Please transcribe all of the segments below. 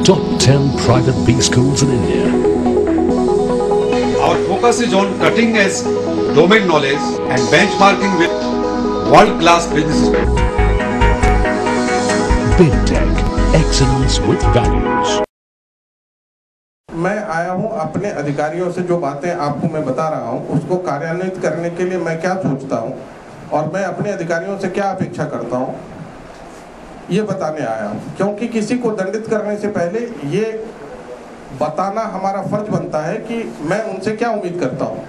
top 10 private B schools in India. Our focus is on cutting edge domain knowledge and benchmarking with world-class businesses. Big Tech, excellence with values. मैं आया हूं अपने अधिकारियों से जो बातें आपको मैं बता रहा हूं उसको कार्यान्वित करने के लिए मैं क्या सोचता हूं और मैं अपने अधिकारियों से क्या अपेक्षा करता हूं ये बताने आया हूं, क्योंकि किसी को दंडित करने से पहले ये बताना हमारा फर्ज बनता है कि मैं उनसे क्या उम्मीद करता हूं,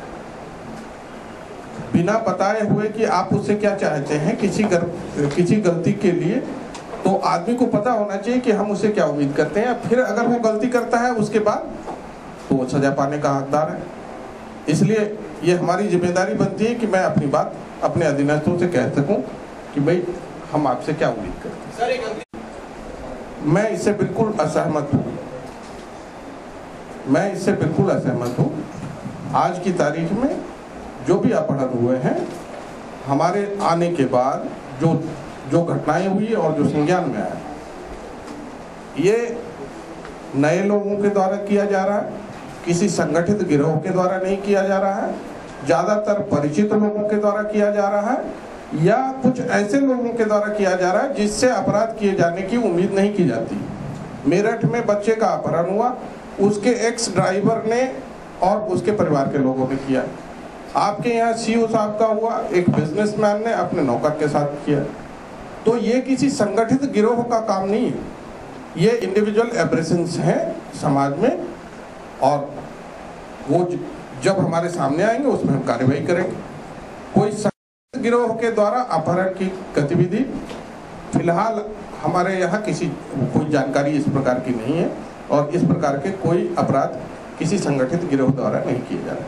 बिना बताए हुए कि आप उससे क्या चाहते हैं। किसी गलती के लिए तो आदमी को पता होना चाहिए कि हम उससे क्या उम्मीद करते हैं, फिर अगर वो गलती करता है उसके बाद तो वो सजा पाने का हकदार है। इसलिए ये हमारी जिम्मेदारी बनती है कि मैं अपनी बात अपने अधीनस्थों से कह सकूं कि भाई हम आपसे क्या उम्मीद करते हैं। मैं इससे बिल्कुल असहमत हूं। आज की तारीख में जो भी अपहरण हुए हैं, हमारे आने के बाद जो घटनाएं हुई और जो संज्ञान में आया, ये नए लोगों के द्वारा किया जा रहा है, किसी संगठित गिरोह के द्वारा नहीं किया जा रहा है, ज्यादातर परिचित लोगों के द्वारा किया जा रहा है या कुछ ऐसे लोगों के द्वारा किया जा रहा है जिससे अपराध किए जाने की उम्मीद नहीं की जाती। मेरठ में बच्चे का अपहरण हुआ, उसके एक्स ड्राइवर ने और उसके परिवार के लोगों ने किया। आपके यहाँ सीओ साहब का हुआ, एक बिजनेसमैन ने अपने नौकर के साथ किया। तो ये किसी संगठित गिरोह का काम नहीं है, ये इंडिविजुअल एब्रेशंस हैं समाज में, और वो जब हमारे सामने आएंगे उसमें हम कार्रवाई करेंगे। कोई संगठित गिरोह के द्वारा अपहरण की गतिविधि फिलहाल हमारे यहाँ कोई जानकारी इस प्रकार की नहीं है, और इस प्रकार के कोई अपराध किसी संगठित गिरोह द्वारा नहीं किए जा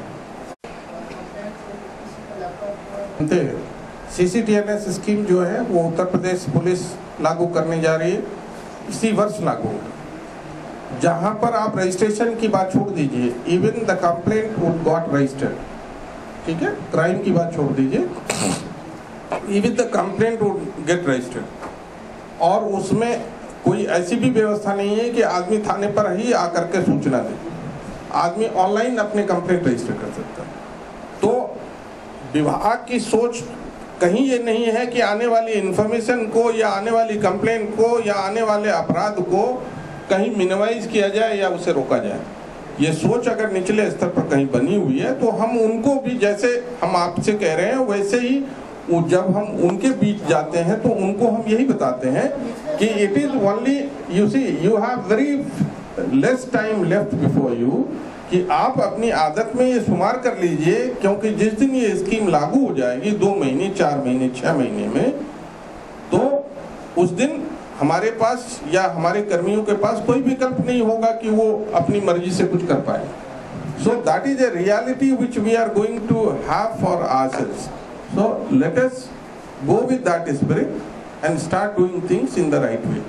रहे। CCTNS स्कीम जो है वो उत्तर प्रदेश पुलिस लागू करने जा रही है, इसी वर्ष लागू होगा। जहां पर आप रजिस्ट्रेशन की बात छोड़ दीजिए, even the complaint would got registered, ठीक है, क्राइम की बात छोड़ दीजिए, even the complaint would get registered. और उसमें कोई ऐसी भी व्यवस्था नहीं है कि आदमी थाने पर ही आकर के सूचना दे, आदमी ऑनलाइन अपने कंप्लेंट रजिस्टर कर सकता है। तो विभाग की सोच कहीं ये नहीं है कि आने वाली इंफॉर्मेशन को या आने वाली कंप्लेंट को या आने वाले अपराध को कहीं मिनिमाइज किया जाए या उसे रोका जाए। ये सोच अगर निचले स्तर पर कहीं बनी हुई है तो हम उनको भी, जैसे हम आपसे कह रहे हैं, वैसे ही जब हम उनके बीच जाते हैं तो उनको हम यही बताते हैं कि it is only, you see, you have very less time left before you, कि आप अपनी आदत में ये शुमार कर लीजिए, क्योंकि जिस दिन ये स्कीम लागू हो जाएगी 2 महीने, 4 महीने, 6 महीने में, तो उस दिन हमारे पास या हमारे कर्मियों के पास कोई विकल्प नहीं होगा कि वो अपनी मर्जी से कुछ कर पाए। So that is a reality which we are going to have for ourselves. So let us go with that spirit and start doing things in the right way.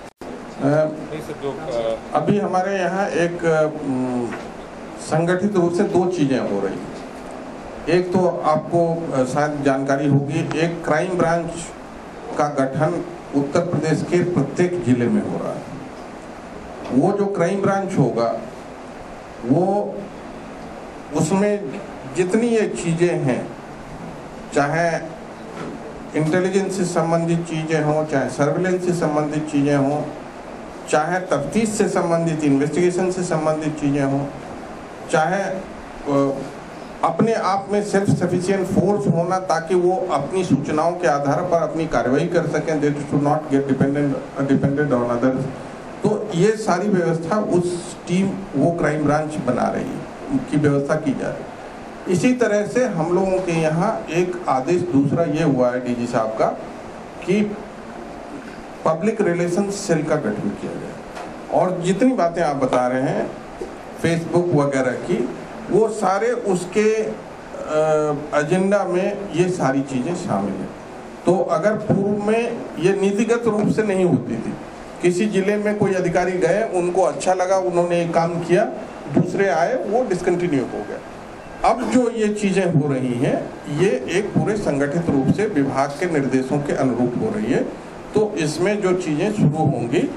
अभी हमारे यहाँ एक संगठित रूप से 2 चीजें हो रही हैं। एक तो आपको शायद जानकारी होगी, एक क्राइम ब्रांच का गठन उत्तर प्रदेश के प्रत्येक जिले में हो रहा है। वो जो क्राइम ब्रांच होगा, वो उसमें जितनी ये चीजें हैं, चाहे इंटेलिजेंस से संबंधित चीजें हों, चाहे सर्विलेंस से संबंधित चीजें हों, चाहे तफ्तीश से संबंधित, इन्वेस्टिगेशन से संबंधित चीजें हों, चाहे अपने आप में सेल्फ सफिशिएंट फोर्स होना ताकि वो अपनी सूचनाओं के आधार पर अपनी कार्रवाई कर सकें, they should not get dependent on others. तो ये सारी व्यवस्था उस टीम, वो क्राइम ब्रांच बना रही है, की व्यवस्था की जा रही है। इसी तरह से हम लोगों के यहाँ एक आदेश दूसरा ये हुआ है डीजी साहब का कि पब्लिक रिलेशंस सेल का गठन किया जाए, और जितनी बातें आप बता रहे हैं फेसबुक वगैरह की, वो सारे उसके एजेंडा में ये सारी चीज़ें शामिल हैं। तो अगर पूर्व में ये नीतिगत रूप से नहीं होती थी, किसी जिले में कोई अधिकारी गए, उनको अच्छा लगा, उन्होंने एक काम किया, दूसरे आए, वो डिसकंटिन्यू हो गया। अब जो ये चीज़ें हो रही हैं, ये एक पूरे संगठित रूप से विभाग के निर्देशों के अनुरूप हो रही है। तो इसमें जो चीज़ें शुरू होंगी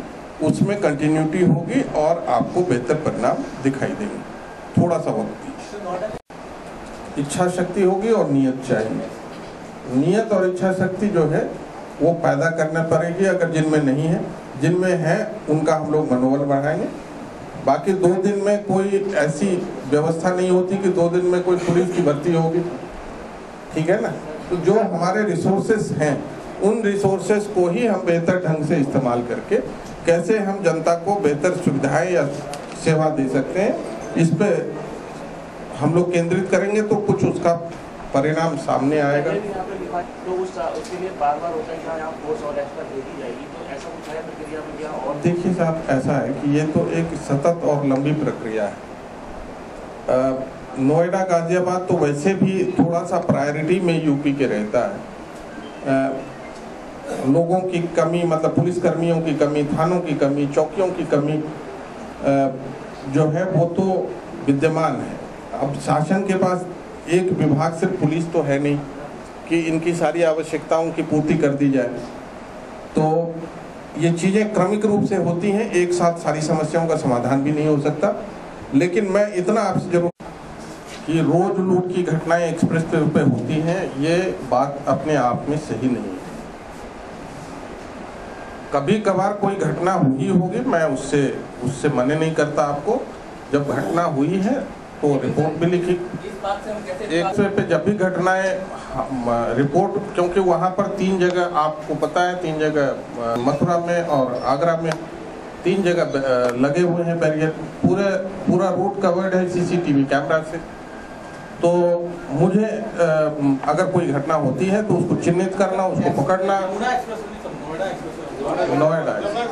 उसमें कंटिन्यूटी होगी और आपको बेहतर परिणाम दिखाई देंगे। थोड़ा सा वक्त दीजिए। इच्छा शक्ति होगी और नियत चाहिए। नियत और इच्छा शक्ति जो है वो पैदा करना पड़ेगी। अगर जिनमें नहीं है, जिनमें है उनका हम लोग मनोबल बढ़ाएंगे। बाकी 2 दिन में कोई ऐसी व्यवस्था नहीं होती कि 2 दिन में कोई पुलिस की भर्ती होगी, ठीक है ना। तो जो हमारे रिसोर्सेस हैं उन रिसोर्सेस को ही हम बेहतर ढंग से इस्तेमाल करके कैसे हम जनता को बेहतर सुविधाएं या सेवा दे सकते हैं, इस पे हम लोग केंद्रित करेंगे तो कुछ उसका परिणाम सामने आएगा। तो उसके लिए बार-बार होता है कि यहाँ फोर्स और एक्स्ट्रा दे दी जाएगी, तो ऐसा कुछ है प्रक्रिया में क्या? और देखिए साहब, ऐसा है कि ये तो एक सतत और लंबी प्रक्रिया है। नोएडा गाजियाबाद तो वैसे भी थोड़ा सा प्रायोरिटी में यूपी के रहता है। लोगों की कमी, मतलब पुलिस कर्मियों की कमी, थानों की कमी, चौकियों की कमी जो है वो तो विद्यमान है। अब शासन के पास एक विभाग सिर्फ पुलिस तो है नहीं कि इनकी सारी आवश्यकताओं की पूर्ति कर दी जाए। तो ये चीज़ें क्रमिक रूप से होती हैं, एक साथ सारी समस्याओं का समाधान भी नहीं हो सकता। लेकिन मैं इतना आपसे जरूर कि रोज लूट की घटनाएं एक्सप्रेस वे पे होती हैं, ये बात अपने आप में सही नहीं है। कभी कभार कोई घटना हुई होगी, मैं उससे मना नहीं करता आपको। जब घटना हुई है तो रिपोर्ट भी लिखी। एक पे जब भी घटनाएं रिपोर्ट, क्योंकि वहाँ पर 3 जगह आपको पता है, 3 जगह मथुरा में और आगरा में 3 जगह लगे हुए हैं बैरियर। पूरा रूट कवर्ड है सीसीटीवी कैमरा से। तो मुझे अगर कोई घटना होती है तो उसको चिन्हित करना, उसको पकड़ना। नोएडा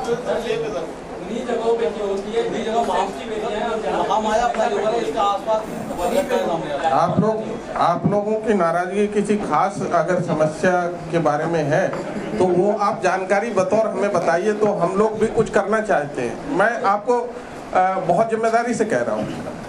आप लोगों की नाराजगी किसी खास अगर समस्या के बारे में है तो वो आप जानकारी बतौर हमें बताइए, तो हम लोग भी कुछ करना चाहते हैं। मैं आपको बहुत जिम्मेदारी से कह रहा हूँ।